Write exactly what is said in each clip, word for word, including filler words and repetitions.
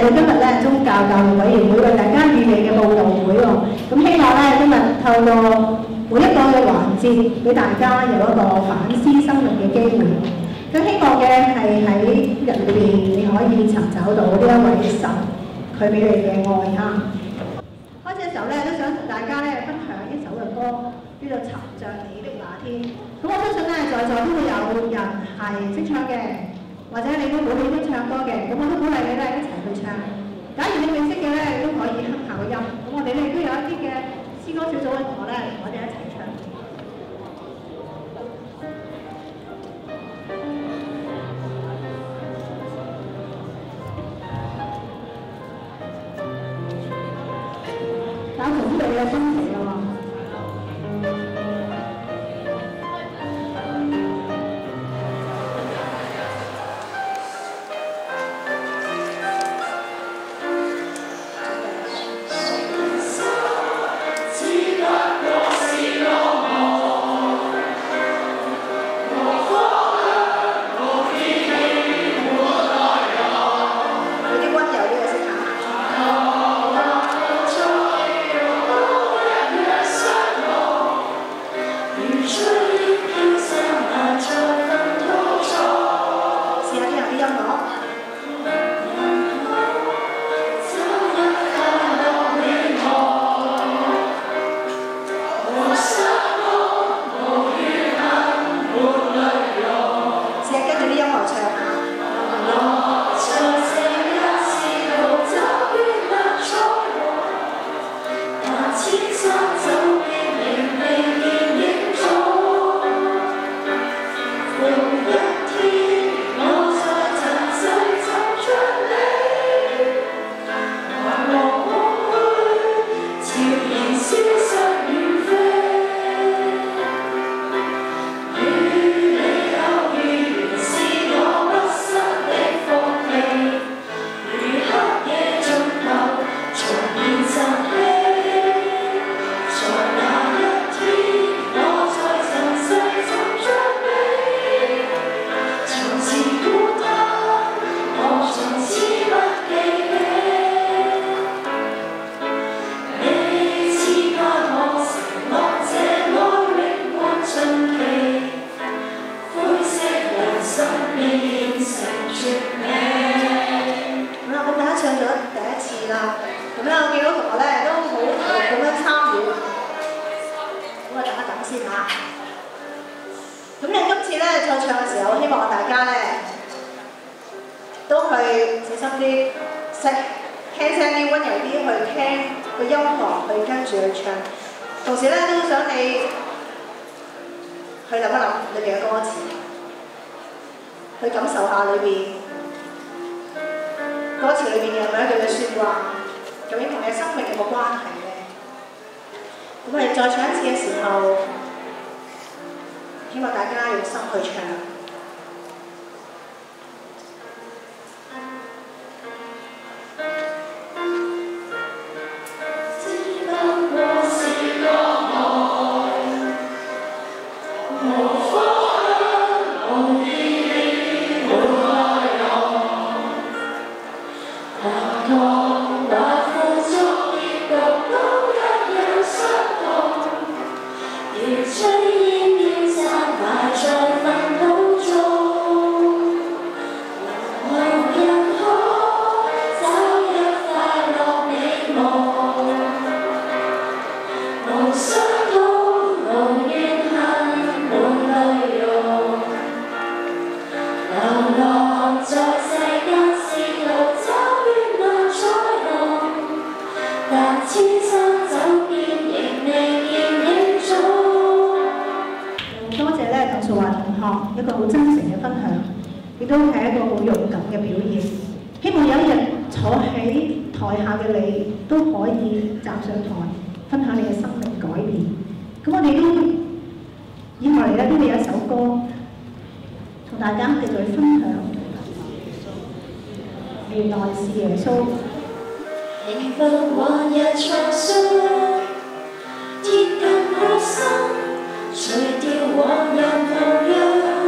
哋今日咧宗教教育委員會為大家預備嘅佈道會喎，咁希望咧今日透過每一個嘅環節，俾大家有一個反思生命嘅機會。咁希望嘅係喺入邊你可以尋找到呢一位神佢俾你嘅愛哈。開始嘅時候咧，都想同大家咧分享一首嘅歌，叫做《尋着你的那天》。咁我相信咧，在座都會有人係識唱嘅。或者你都好喜歡唱歌嘅，咁我都鼓勵你咧一齊去唱。假如你未識嘅咧，都可以哼下個音。咁我哋咧都有一啲嘅詩歌小組嘅同學咧，我哋一齊唱。打從你嘅心情啊嘛。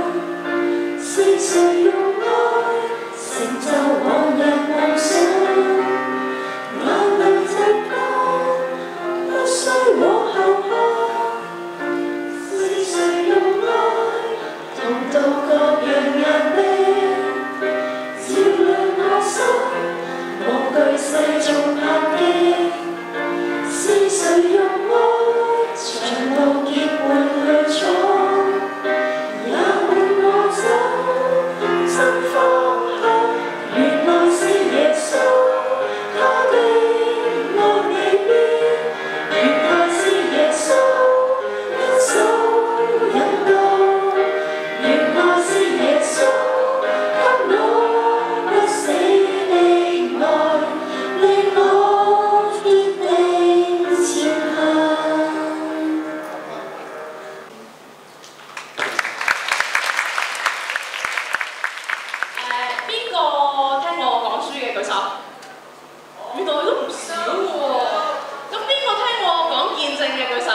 是誰用愛成就往日夢想？ 個聽過我講書嘅舉手？原來都唔少喎。咁邊個聽過我講見證嘅舉手？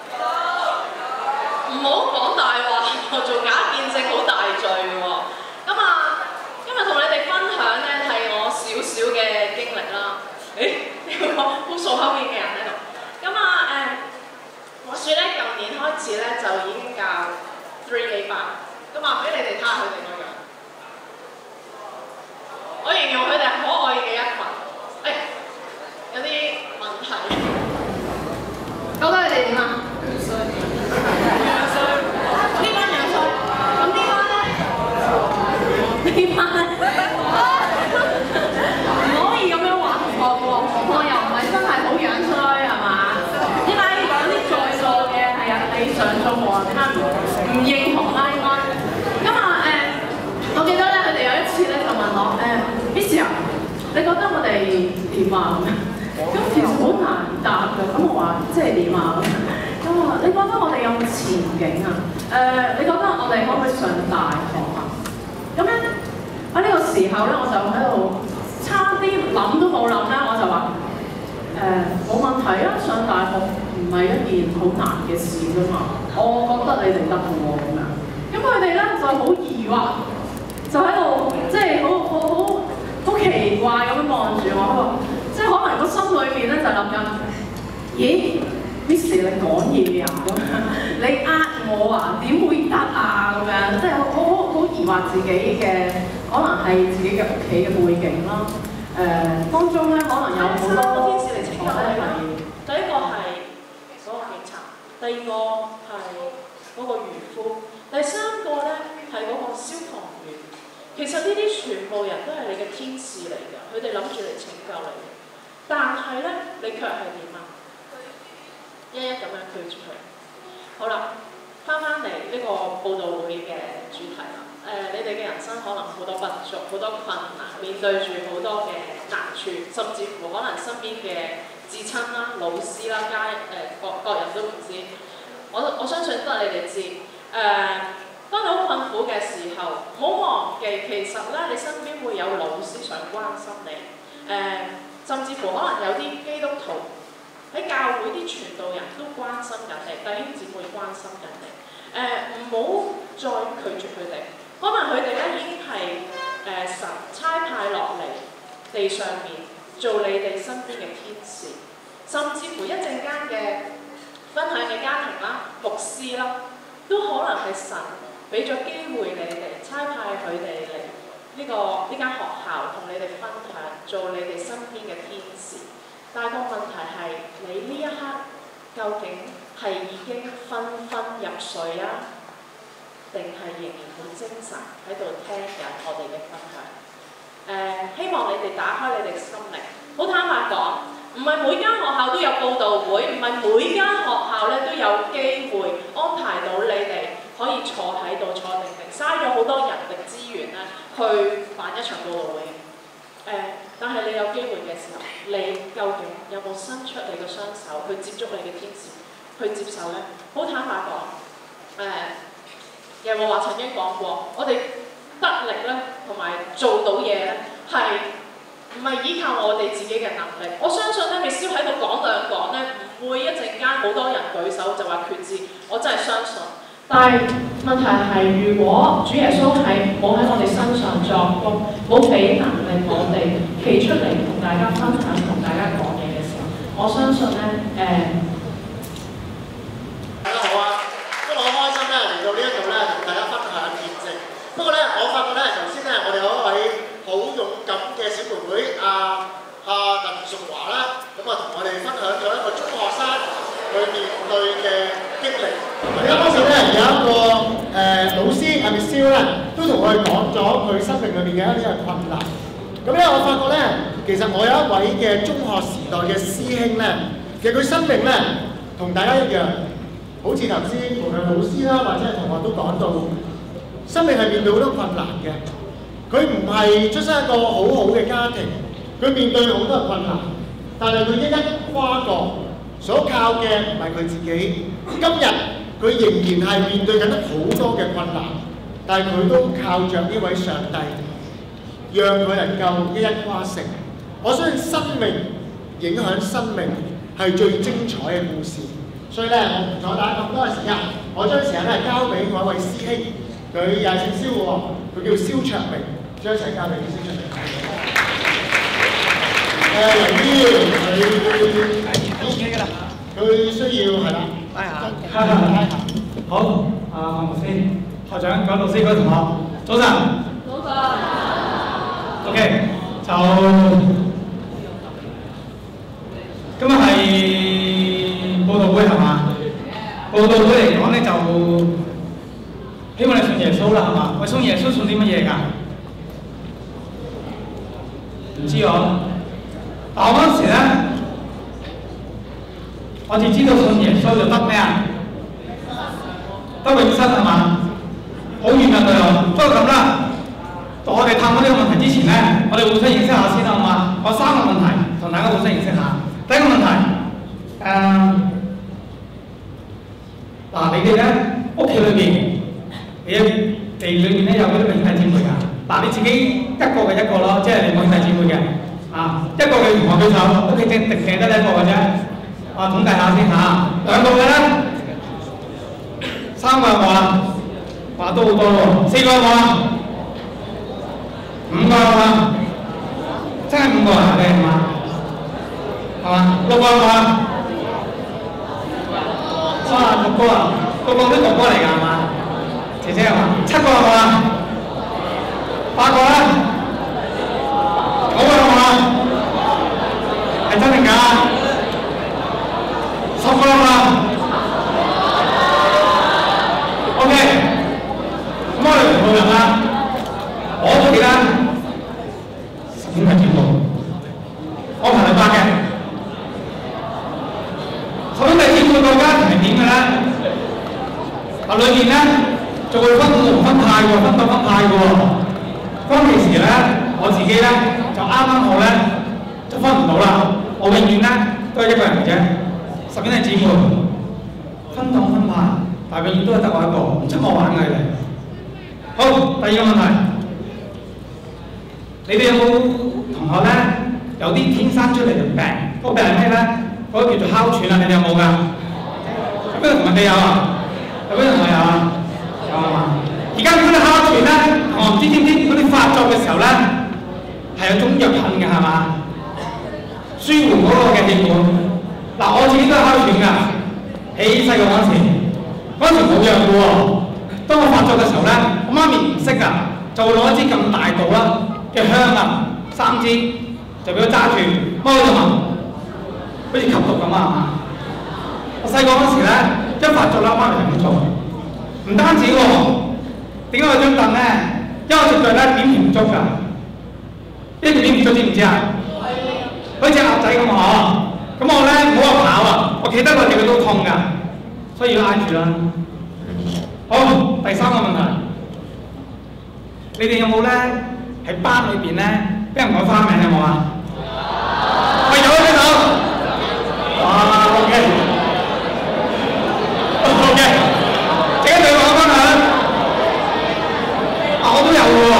唔好講大話，做假見證好大罪喎。咁啊，今日同你哋分享咧係我少少嘅經歷啦。誒，呢個好數口面嘅人喺度。咁啊誒，我説咧舊年開始咧就已經教 three A 班，咁啊俾你哋睇下佢哋個樣。我形容佢哋係可愛嘅一群。誒，有啲問題。覺得你哋點啊？呢班樣衰，咁呢班咧？呢班唔可以咁樣話我喎，我又唔係真係好樣衰係嘛？呢班講啲在座嘅係啊，理想中我他唔唔認同啦應該。咁啊誒，我記得咧，佢哋有一次咧就問我誒 Miss 啊，你覺得我哋點啊？咁其實好難答㗎，咁我話即係點啊？咁啊，你覺得我哋有冇前景啊？誒、呃，你覺得我哋可唔可以上大學啊？咁咧喺呢個時候咧，我就喺度差啲諗都冇諗咧，我就話誒冇問題啊，上大學唔係一件好難嘅事㗎嘛，我覺得你哋得㗎喎咁樣。咁佢哋咧就好疑惑，就喺度即係好好好好奇怪咁樣望住我，佢話即係可能個心裏面咧就諗緊，咦？Miss 你講嘢啊咁樣，你呃我啊？點會得啊咁樣？即係好好好疑惑自己嘅，可能係自己嘅屋企嘅背景啦。誒、呃，當中咧可能有好多天使嚟拯救咧，係第一個係嗰個警察，第二個係嗰個漁夫，第三個咧係嗰個消防員。其實呢啲全部人都係你嘅天使嚟㗎，佢哋諗住嚟拯救你。但係咧，你卻係點啊？一一咁樣拒絕佢。好啦，翻返嚟呢個佈道會嘅主題啦。誒、呃，你哋嘅人生可能好多不足，好多困難，面對住好多嘅難處，甚至乎可能身邊嘅至親啦、老師啦、家誒、呃、各各人都唔知。我我相信都係你哋知。誒、呃，當你好困苦嘅時候，唔好忘記其實咧，你身邊會有老師想關心你。誒、呃，甚至乎可能有啲基督徒。喺教會啲傳道人都關心緊你，弟兄姊妹關心緊你。誒、呃，唔好再拒絕佢哋，可能佢哋咧已經係誒、呃、神差派落嚟地上面做你哋身邊嘅天使，甚至乎一陣間嘅分享嘅家庭啦、牧師啦，都可能係神俾咗機會你哋差派佢哋嚟呢個呢間學校同你哋分享，做你哋身邊嘅天使。但係個問題係，你呢一刻究竟係已經昏昏入睡啊，定係仍然好精神喺度聽緊我哋嘅分享？誒、呃，希望你哋打開你哋嘅心靈。好坦白講，唔係每間學校都有佈道會，唔係每間學校咧都有機會安排到你哋可以坐喺度坐定定，嘥咗好多人力資源咧去辦一場佈道會。誒、呃，但係你有機會嘅時候，你究竟有冇伸出你嘅雙手去接觸你嘅天使，去接受呢？好坦白講，誒、呃，耶和華曾經講過，我哋得力咧，同埋做到嘢咧，係唔係依靠我哋自己嘅能力？我相信咧，你先喺度講兩講咧，唔會一陣間好多人舉手就話決志，我真係相信。但係問題係，如果主耶穌係冇喺我哋身上作工，冇俾能力我哋企出嚟同大家分享、同大家講嘢嘅時候，我相信咧誒，大家好啊！今日好開心咧嚟到呢一度咧，同大家分享見證。不過咧，我發覺咧，頭先咧，我哋有一位好勇敢嘅小妹妹阿阿鄧淑華啦，咁啊同我哋分享咗一個中學生去面對嘅經歷。而家嗰時咧有一個誒、呃、老師係咪蕭咧，都同我哋講咗佢生命裏面嘅一啲嘅困難。咁咧我發覺咧，其實我有一位嘅中學時代嘅師兄咧，其實佢生命咧同大家一樣，好似頭先無論老師啦或者係同學都講到，生命係面對好多困難嘅。佢唔係出身一個好好嘅家庭，佢面對好多嘅困難，但係佢一一跨過。所靠嘅唔係佢自己，今日佢仍然係面對緊好多嘅困難，但係佢都靠着呢位上帝。 讓佢能夠一一跨城。我相信生命影響生命係最精彩嘅故事。所以咧，我唔阻大家咁多嘅時間，我將時間咧交俾我一位師兄，佢又係姓蕭嘅喎，佢叫蕭卓明，將一齊交俾蕭卓明。誒，由於佢佢需要係啦，拉下，拉下，拉下。 好，阿黃牧師、學長、各位老師、各位同學，早晨。早晨。OK， 就今日係佈道會係嘛？佈道會嚟講咧，就希望你信耶穌啦，係嘛？我信耶穌信啲乜嘢㗎？唔知我。但我嗰時咧，我哋知道信耶穌就得咩啊？得永生係嘛？好遠啊佢又。不過咁啦，我哋探討呢個問題之前咧，我哋互相認識下先啦，好嘛？我三個問題同大家互相認識下。第一個問題，誒、呃，嗱你哋咧屋企裏邊，你哋裏面咧有幾多個兄弟姊妹㗎？嗱你自己一個嘅一個咯，即係你冇兄弟姊妹嘅。啊，一個嘅同學舉手，屋企淨淨淨得一個嘅啫。啊，統計下先嚇，兩個嘅咧，三個有冇啊？話都好多喎，四個有冇啊？五個有冇啊？真係五個啊？你係嘛？係嘛？六個有冇啊？哇，六個啊！六個都哥哥嚟㗎係嘛？姐姐係嘛？七個有冇啊？八個咧？九個有冇啊？係真定假？十個有冇啊 ？OK， 咁我哋唔好人啦。我都記得十兄弟姊妹，我排第八嘅。十兄弟姊妹個家庭係點嘅咧？嗱，裏面咧就會分門分派喎，分黨分派嘅喎。當其時咧，我自己咧就啱啱好咧就分唔到啦。我永遠咧都係一個人嘅啫，十兄弟姊妹分黨分派，但係永遠都係得我一個，唔出我玩嘅你哋。好，第二個問題，你哋有冇同學咧有啲天生出嚟嘅病？嗰個病係咩咧？嗰個叫做哮喘啊！你哋有冇㗎？有邊個同學哋有啊？有邊個同學有啊？有啊嘛？而家嗰啲哮喘咧，我唔知知唔知嗰啲發作嘅時候咧係有種藥噴嘅係嘛？舒緩嗰個嘅氣管。嗱，我自己都係哮喘㗎，喺細個嗰時，嗰時冇藥嘅喎。當我發作嘅時候咧，我媽咪唔識㗎，就會攞一支咁大度啦嘅香啊，三支就俾佢揸住，踎喺度聞，好似吸毒咁啊！我細個嗰時咧，一發作啦，媽咪就咁做。唔單止喎，點解有張凳咧？因為我隻腳咧點唔足㗎，呢條點唔足知唔知啊？好似鴨仔咁嗬。咁我咧唔好話跑啊，我企得個地都痛㗎，所以要挨住啦。好，第三個問題，你哋有冇咧喺班裏邊咧俾人改花名有冇啊？喂，有啊，聽到？哇 ，OK，OK， 自己對我分享。啊，我都有喎。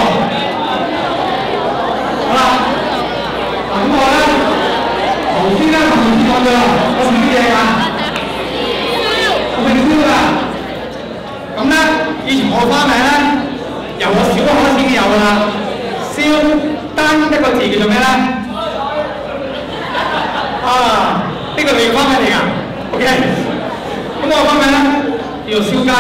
好啦，嗱咁我咧頭先咧同老師講咗啦，我唔知嘢㗎，我姓蕭㗎。咁咧，以前我花名咧，由我小學開始已經有㗎啦。蕭單一個字叫做咩咧？啊，呢個你花名嚟㗎 ？OK。咁我花名咧叫做燒雞。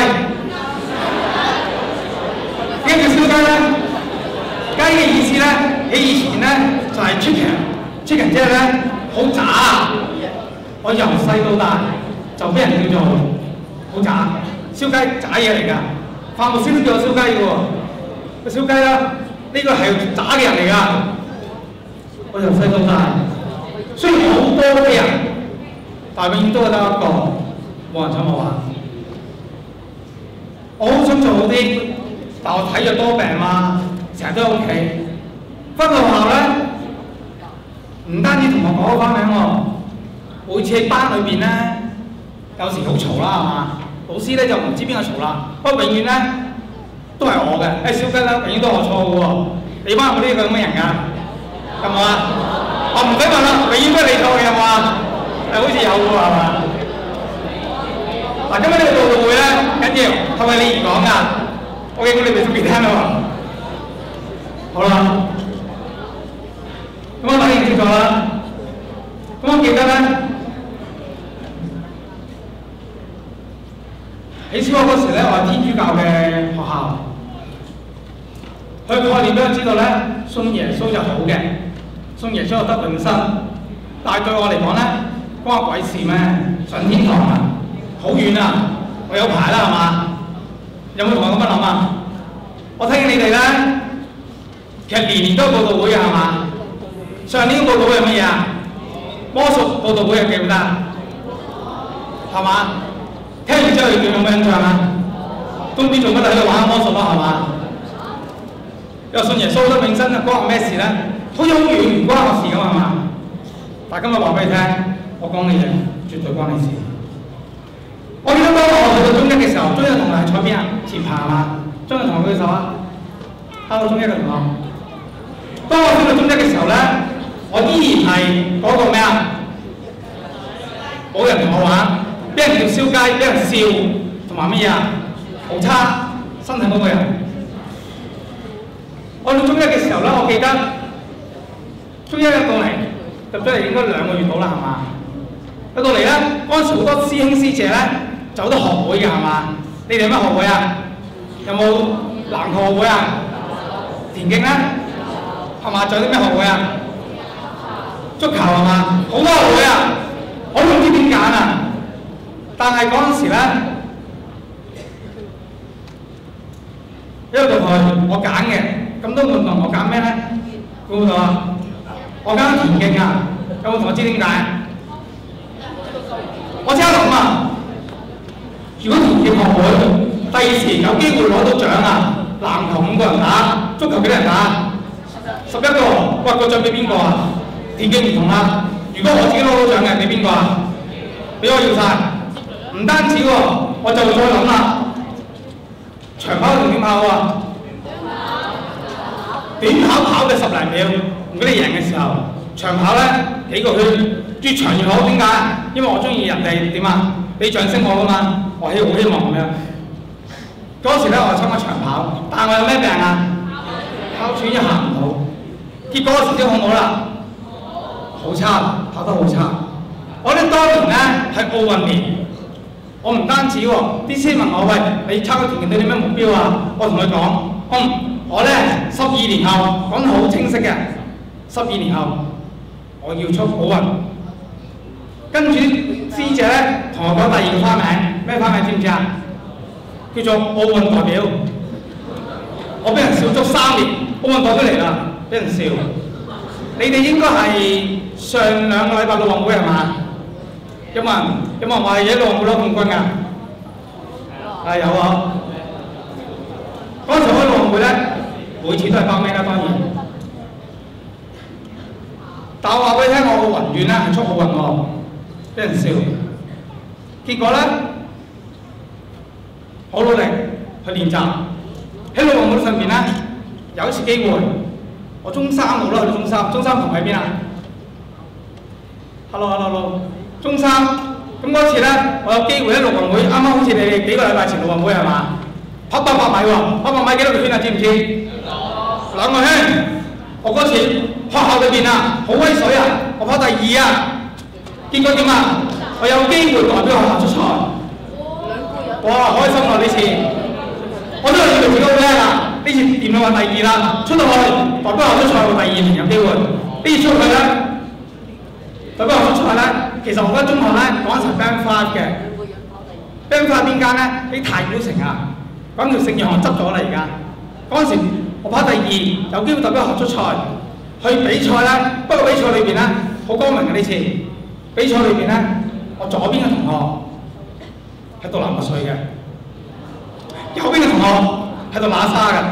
點解叫燒雞咧？雞嘅意思咧，喺以前咧就係 chicken，chicken 即係咧好渣。我由細到大就俾人叫做好渣。燒雞渣嘢嚟㗎，法務師都叫我燒雞嘅喎。個燒雞啦，呢個係渣嘅人嚟㗎。我由細到大，雖然好多嘅人，但係永遠都係得一個，冇人睬我玩。我好想做好啲，但我體弱多病嘛，成日都喺屋企。返到學校咧，唔單止同學講花名喎，每次喺班裏邊咧，有時好嘈啦，係嘛？老師咧就唔知邊個嘈啦，不過永遠咧都係我嘅，誒燒雞啦，永遠都係我錯嘅喎。 你班有冇呢個咁嘅人㗎？有冇啊？我唔使問啦，永遠都係你錯嘅有冇啊？誒，好似有喎係嘛？嗱，今日呢個佈道會咧，緊要係為你而講㗎。我見到你哋出邊聽啦喎。好啦，咁我反應清楚啦。咁我記得咧，喺小學嗰時咧，我係天主教嘅學校。佢概念俾我知道咧，信耶穌就好嘅，信耶穌就得永生。但係對我嚟講咧，關我鬼事咩？上天堂啊，好遠啊，我有排啦係嘛？有冇同我咁樣諗啊？我聽你哋咧，其實年年都有佈道會嘅係嘛？上年個佈道會係乜嘢啊？魔術佈道會係記唔記得？係嘛？聽完之後你有冇印象啊？東邊做乜喺度玩魔術咯係嘛？又信耶穌得永生啊，關我咩事咧？好似好遠唔關我事咁係嘛？但係今日話俾你聽，我講嘅嘢絕對關你事。我記得當我去到中一嘅時候，中一同學係坐邊啊？前排係嘛？中一同學舉手啊！hello，中一嘅同學。當我升到中一嘅時候咧，我依然係嗰個咩啊？冇人同我玩，俾人叫燒雞，俾人笑，同埋乜嘢啊？好差身體嗰個人。我到中一嘅時候咧，我記得中一入到嚟，入咗嚟應該兩個月到啦，係嘛？入到嚟咧，嗰陣時好多師兄師姐咧，就好多學會嘅係嘛？你哋有咩學會啊？有冇籃球學會啊？田徑咧？係嘛？仲有啲咩學會啊？足球係嘛？好多學會啊！我都唔知點揀啊！但係嗰陣時咧，一個同學我揀嘅。咁多運動我揀咩咧？估到啊！我揀田徑啊！有冇同我知點解？我即刻諗啊！如果田徑學會第二時有機會攞到獎啊！籃球五個人打，足球幾多人打？十一個。喂，個獎俾邊個啊？田徑唔同啦。如果我自己攞到獎嘅，俾邊個啊？俾我要晒。唔單止喎，我就再諗啦。長跑同點跑啊？短跑跑嘅十零秒，唔記得贏嘅時候，長跑咧幾個圈，越長越好。點解？因為我中意人哋點啊？俾掌聲我噶嘛，我希好希望咁樣。嗰時咧我參加長跑，但係我有咩病啊？哮喘，一行唔到。結果我成績好唔好啦？好差，跑得好差。我呢當年咧係奧運年，我唔單止喎，啲師問我喂，你參加田徑對你咩目標啊？我同佢講，嗯。我咧十二年後講得好清晰嘅，十二年後我要出奧運。跟住師姐咧同我講第二個花名，咩花名知唔知啊？叫做奧運代表。我俾人笑足三年，奧運代表嚟啦，俾人笑。你哋應該係上兩個禮拜奧運會係嘛？有冇人有冇人話喺奧運會攞冠軍㗎？係有啊。嗰陣時開奧運會咧，每次都係包尾啦，當然。但我話俾你聽，我個宏願咧係出奧運喎，俾人笑。結果咧，好努力去練習。喺奧運會上面咧，有一次機會，我中三度啦，去到中三，中三同喺邊啊 ？Hello hello hello， 中三。咁嗰次咧，我有機會喺奧運會，啱啱好似你哋幾個禮拜前奧運會係嘛？跑八百米喎，八百米幾多個圈啊？知唔知？兩個圈。我嗰次學校裏邊啊，好威水啊！我跑第二啊，結果點啊？我有機會代表學校出賽。哇！開心啊呢次，我都係以為自己好叻啊！呢次掂到話第二啦，出到去代表學校出賽，我第二年有機會。呢次出去咧，代表學校出賽咧，其實我覺得中學咧嗰陣時 Band Five 嘅 ，Band Five 邊間咧？喺太古城啊！講條聖約翰執咗啦，而家嗰陣時我跑第二，有機會代表學校出賽去比賽啦。不過比賽裏邊咧好光明嘅呢次，比賽裏邊咧我左邊嘅同學喺度南亞水嘅，右邊嘅同學喺度馬沙嘅。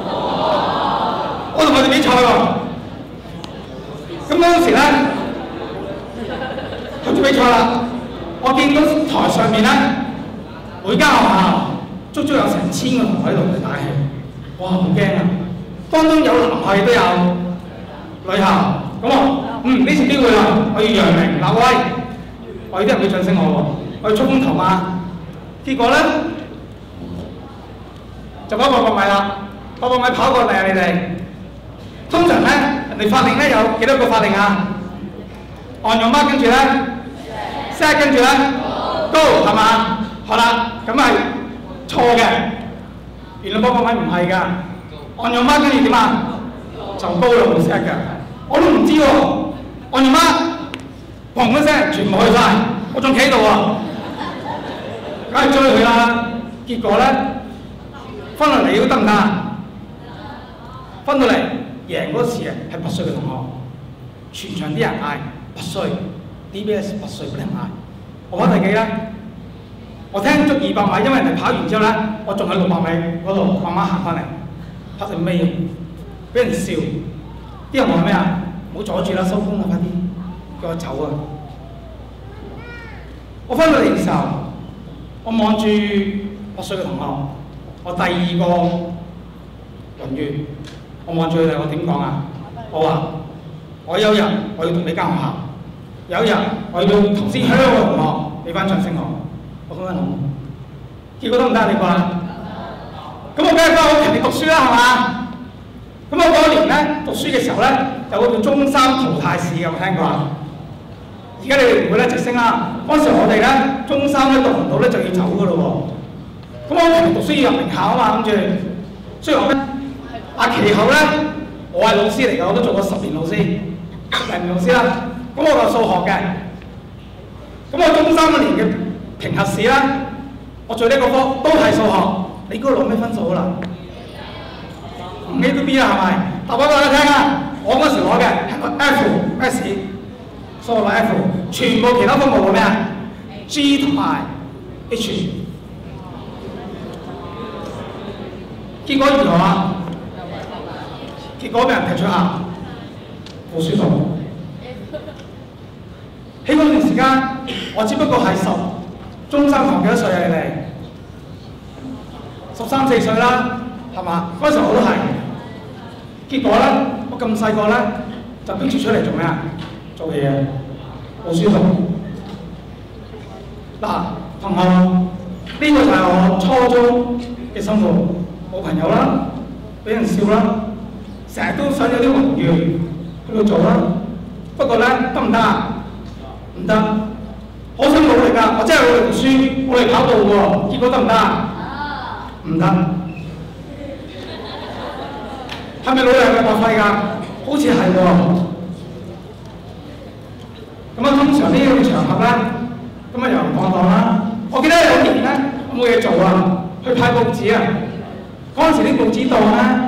我同佢哋比賽喎，咁嗰陣時咧開始比賽啦，我見到台上面咧每間學校足足有成千個同學喺度嚟打氣，哇！好驚啊！ 當中有男校都有女校。咁我嗯呢次機會啦，我要揚名立威，我要啲人俾掌聲我喎，我要出風頭嘛。結果咧就跑八百米啦，八百米跑過嚟啊！你哋通常咧人哋法令咧有幾多個法令啊？按your mark跟住咧 set 跟住咧 go 係嘛？好啦，咁係錯嘅。原來八百米唔係㗎，按your mark跟住點啊？就高啦，冇 set 㗎。我都唔知喎，按your mark，砰一聲全部去晒，我仲企喺度喎，梗係追佢啦。結果咧分落嚟都得唔得？分到嚟贏嗰時啊係八歲嘅同學，全場啲人嗌八歲 ，D B S 八歲嗰啲人嗌。我跑第幾咧？我聽足二百米，因為人哋跑完之後咧，我仲喺六百米嗰度慢慢行翻嚟，跑成尾，俾人笑。啲人話咩啊？唔好阻住啦，收工啦，快啲，叫我走啊！我翻到嚟嘅時候，我望住八歲嘅同學，我第二個榮譽，我望住佢哋，我點講啊？我話我有日我要同你間學校，有一日我要頭先香嘅同學俾翻掌聲我，我咁樣諗，結果得唔得啊？你話？咁我梗係翻屋企嚟讀書啦，係嘛？咁我嗰年咧讀書嘅時候咧，有個叫中三淘汰試嘅，有冇聽過啊？而家你哋唔會咧直升啦。嗰時我哋咧中三咧讀唔到咧就要走噶咯喎。咁我屋企讀書要入名校啊嘛，諗住。所以我咧啊其後咧，我係老師嚟㗎，我都做過十年老師，十零年老師啦。咁我教數學嘅。咁我中三嗰年嘅評核試啦，我最叻個科都係數學。你估攞咩分數啦？唔 A 都 B 啦，係咪？答俾大家聽啊！我嗰時攞嘅係個 F S， 數學攞 F， 全部其他科目攞咩啊 ？G 同埋 H。結果如何啊？結果俾人踢出校，冇書讀。喺嗰段時間，我只不過係十中三同幾多歲啊？你哋十三四歲啦，係嘛？嗰時候我都係。結果咧，我咁細個咧就逼住出嚟做咩啊？做嘢啊，冇書讀。嗱，同學，呢、這個就係我初中嘅生活，冇朋友啦，俾人笑啦，成日都想有啲榮譽去到做啦。不過咧，得唔得啊？唔得，好想努力㗎，我真係努力讀書，努力跑步喎。結果得唔得啊？唔得。係咪努力係咪白費㗎？好似係喎。咁啊，通常呢個場合咧，咁啊遊行放蕩啦。我記得有年咧，我冇嘢做啊，去派報紙啊。嗰陣時啲報紙檔咧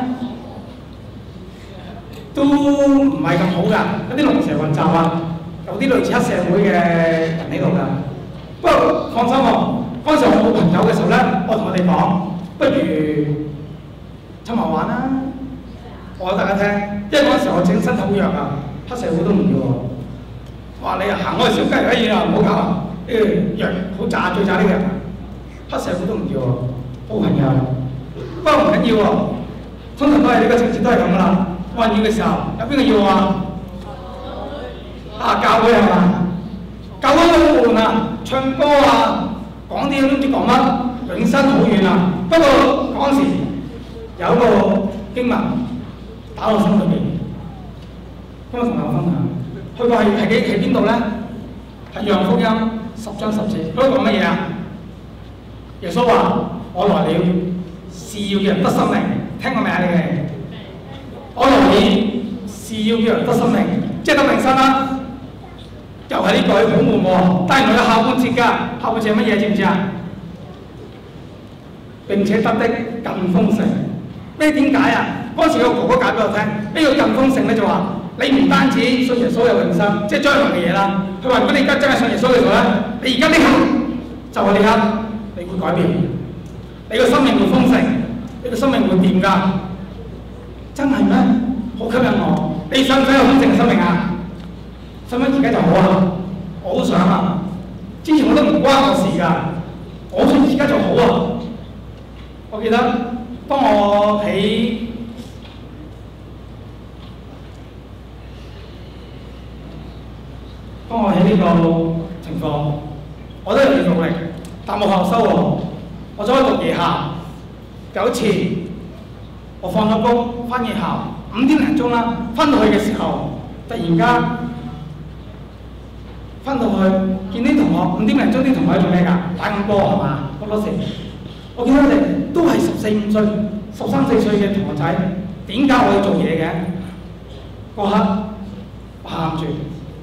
都唔係咁好㗎，有啲龍蛇混雜啊，有啲類似黑社會嘅人喺度㗎。不過放心喎，嗰陣時我冇朋友嘅時候咧，我同佢哋講，不如趁埋玩啦。我話大家聽，因為嗰陣時我整身體好弱啊，黑社會都唔要我。話你啊行開小雞而家啊，唔好搞啊！呢個弱好渣最渣呢個人，黑社會都唔要我，好朋友。不過唔緊要喎，通常都係呢個情節都係咁噶啦。我話要嘅時候，有邊個要我啊？啊教會係嘛？教會好悶啊，唱歌啊，講啲都唔知講乜，永生好遠啊。不過嗰陣時有一個經文。打到心裏邊，今日同大家分享，去過係係幾係邊度咧？係約翰福音十章十節，嗰度講乜嘢啊？耶穌話：我來了是要叫人得生命，聽過未啊？你哋？我來了是要叫人得生命，即係得永生啦。又係呢句好悶喎，但係原來有下半節㗎，下半節係乜嘢？知唔知啊？並且得的更豐盛。咩點解啊？嗰時個哥哥解俾我聽，呢個更豐盛咧就話，你唔單止信耶穌有永生，即係將來嘅嘢啦。佢話：如果你而家真係信耶穌嘅時候咧，你而家呢刻就係呢刻，你會改變，你個生命會豐盛，你個生命會掂㗎。真係咩？好吸引我。你想唔想有豐盛嘅生命啊？想唔想而家就好啊？我好想啊！之前我都唔關我事㗎，我想而家就好啊！我記得當我喺呢個情況，我都有啲努力，但冇效收喎。我走去讀夜校，有一次我放咗工翻夜校，五點零鐘啦，翻到去嘅時候，突然間翻到去見啲同學五點零鐘啲同學喺做咩㗎？打緊波係嘛？好多時我見到佢哋都係十四五歲、十三四歲嘅同學仔，點解我要做嘢嘅？嗰刻我喊住。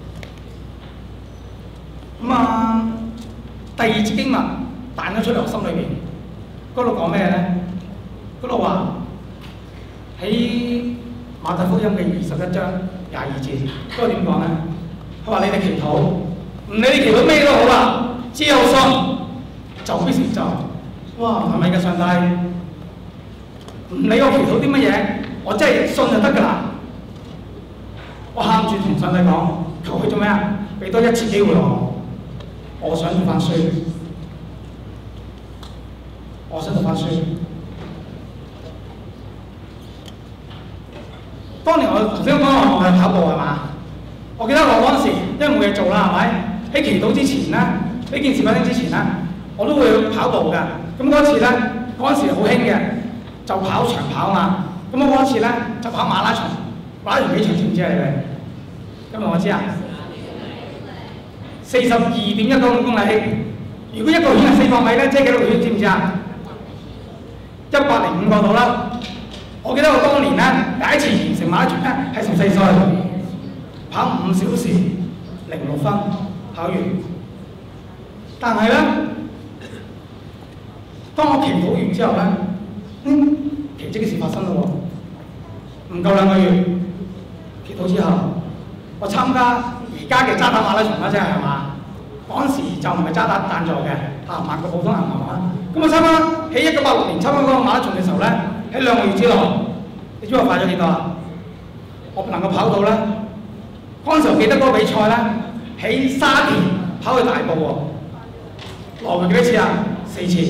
咁啊，第二節經文彈咗出嚟我心裏邊，嗰度講咩咧？嗰度話喺馬太福音嘅二十一章廿二節，嗰度點講咧？佢話你哋祈禱，唔理你祈禱咩都好啦，只有信就必成就。哇，係咪嘅上帝？唔理我祈禱啲乜嘢，我真係信就得㗎啦。我喊住同上帝講，求佢做咩啊？俾多一次機會我。我想讀翻書，我想讀翻書。當年我頭先講話我係跑步係嘛？我記得我嗰陣時因為冇嘢做啦，係咪？喺祈禱之前咧，呢件事發生之前咧，我都會跑步嘅。咁嗰次咧，嗰陣時好興嘅，就跑長跑嘛。咁我嗰次咧就跑馬拉松，馬拉松幾長知唔知啊？你哋？今日我知啊。四十二點一九五公里，如果一個圈係四百米咧，即係幾多個圈？知唔知啊？一百零五個度啦。我記得我當年咧第一次完成馬拉松咧係十四歲，跑五小時零六分跑完。但係咧，當我祈禱完之後咧，嗯，奇蹟嘅事發生啦喎！唔夠兩個月，祈禱之後，我參加而家嘅渣打馬拉松啦，即係係嘛？嗰陣時就唔係渣打贊助嘅，啊，萬個普通人係嘛？咁我參加喺一九八六年參加嗰個馬拉松嘅時候咧，喺兩個月之內，你知我快咗幾多啊？我能夠跑到咧，嗰陣時候記得嗰個比賽咧，喺沙田跑去大埔喎，來回幾多次啊？四次。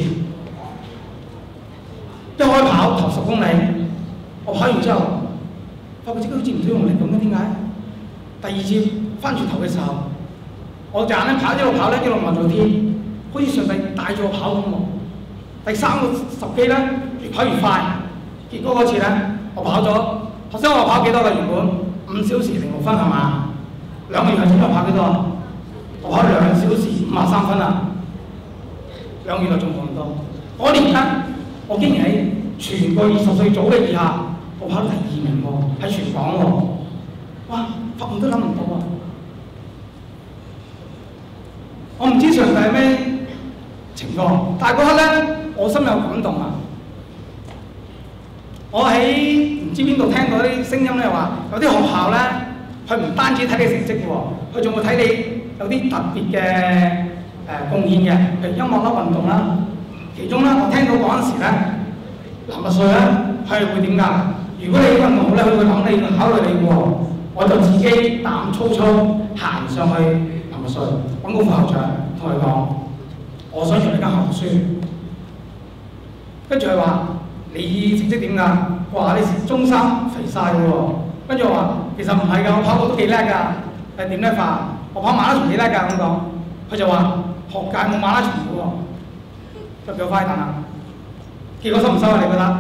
一開跑頭十公里，我跑完之後，發覺自己好似唔使用力咁嘅，點解？第二次翻轉頭嘅時候，我就眼咧跑一路跑咧，一路望住天，好似上帝帶住我跑咁喎。第三個十機咧，越跑越快，結果嗰次咧，我跑咗頭先我跑幾多嘅原本五小時零六分係嘛？兩個月後先我跑幾多啊？我跑兩小時五十三分啊！兩個月後仲跑唔多。嗰年咧，我竟然喺全個二十歲組嘅以下，我跑到第二名喎，喺全港喎。哇！發夢都諗唔到啊！我唔知上帝係咩情況，但係嗰刻咧，我心有感動啊！我喺唔知邊度聽到啲聲音咧，話有啲學校咧，佢唔單止睇你成績喎，佢仲會睇你有啲特別嘅誒貢獻嘅，譬如音樂啦、運動啦。其中咧，我聽到嗰陣時咧，男拔萃咧，佢係會點㗎？如果你運動好咧，佢會諗你考慮你喎。我就自己膽粗粗行上去男拔萃揾個副校長，同佢講：我想入你間學校讀書。跟住佢話：你成績點㗎？我話你中三肥晒㗎喎。跟住我話：其實唔係㗎，我跑步都幾叻㗎。係點叻法？我跑馬拉松幾叻㗎咁講。佢就話：學界冇馬拉松㗎喎。就叫我快等啦。結果收唔收啊？你覺得？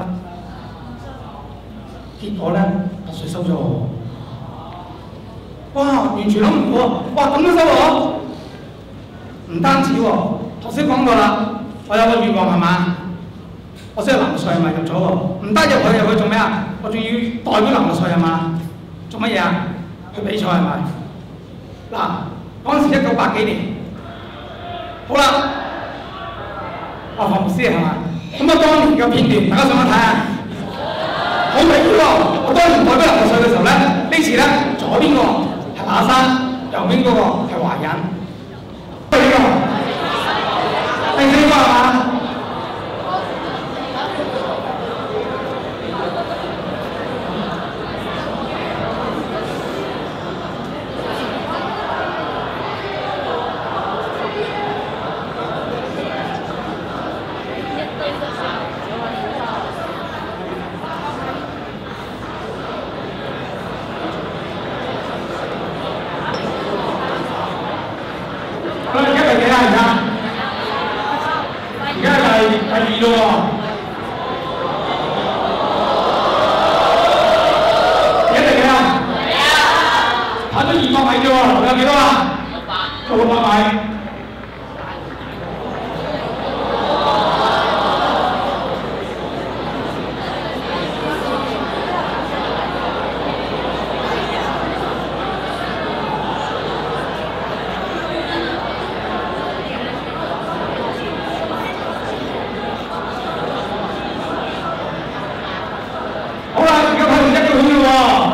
結果咧，拔萃收咗我。哇！完全諗唔到啊！哇！咁都收我？唔單止喎，頭先講過啦，我有個願望係嘛？我先係男拔萃係咪入咗喎？唔得入去入去做咩啊？我仲要代表男拔萃係嘛？做乜嘢啊？去比賽係咪？嗱，嗰陣時一九八幾年，好啦，啊何牧師係嘛？咁啊當年嘅片段，大家想唔想睇啊？好明顯喎！我當年代表男拔萃嘅時候咧，呢次咧左邊個係馬生，右邊嗰個係華人。呢個第四個係嘛？ 到六百米。好啦，而家跑完一個圈啦喎。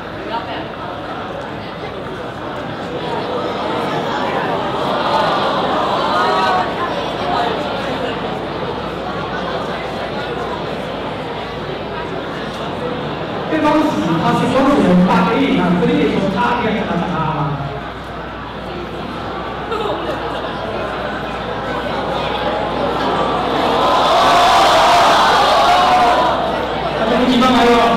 即係當時拍攝嗰時係八幾年啊，嗰啲技術差啲嘅特特啊。係咪二百米喎？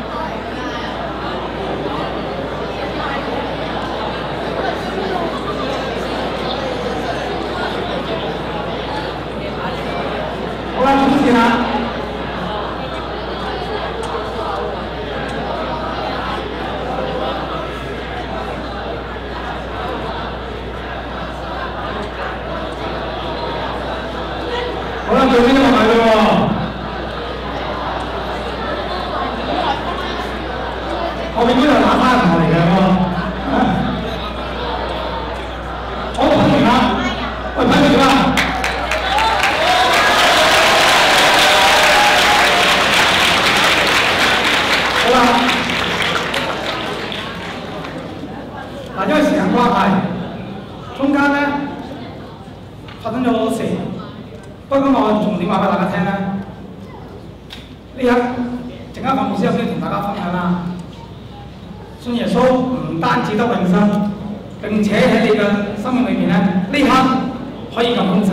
好啦，總線啦。好啦，最尾都落埋啦喎。後面嗰度打翻同學嚟嘅喎。好，跑完啦。喂，跑完點啊？好啦。嗱，因為時間關係，中間咧發生咗好多事。不過今日我重點話俾大家聽咧，呢一陣間范牧師有啲同大家分享啦。信耶穌唔單止得永生，並且喺你嘅生命裏邊咧，呢刻可以咁豐盛。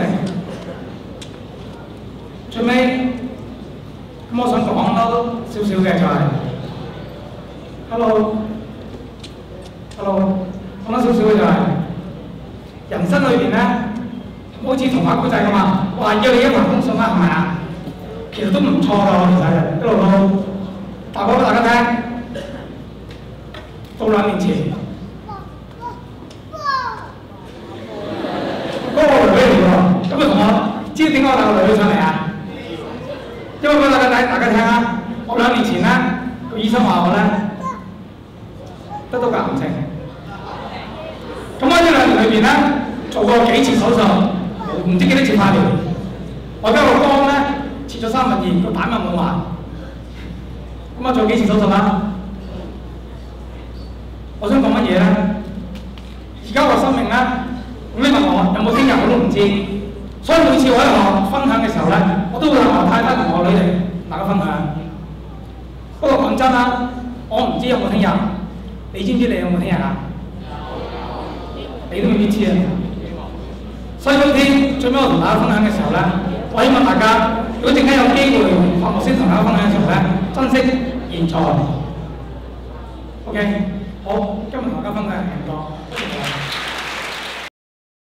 最尾咁，我想講多少少嘅就係、是、，hello，hello， 講多少少嘅就係、是、人生裏邊咧，好似童話故仔咁啊，話要你一帆風順啦，係咪啊？其實都唔錯㗎，其實一路都話講俾大家聽。到兩年前，嗰個女嚟喎，咁啊同我知點解我帶個女上嚟啊？因為俾大家睇大家聽啊，我兩年前咧，個醫生話我咧得到個癌症，咁喺呢兩年裏邊咧做過幾次手術，唔知幾多次化療，我而家個肝咧切咗三分二，個膽又冇埋，咁啊做幾次手術啦？我想講乜嘢咧？而家我生命咧，咁你問我有冇聽日我都唔知，所以每次我喺學校分享嘅時候咧，我都會同我太太同我女哋大家分享。不過講真啦，我唔知有冇聽日，你知唔知你有冇聽日啊？你都未必知啊！所以今天最尾我同大家分享嘅時候咧，我希望大家如果陣間有機會范牧師同大家分享嘅時候咧，珍惜現在。OK。好，今日同大家分享係咁多。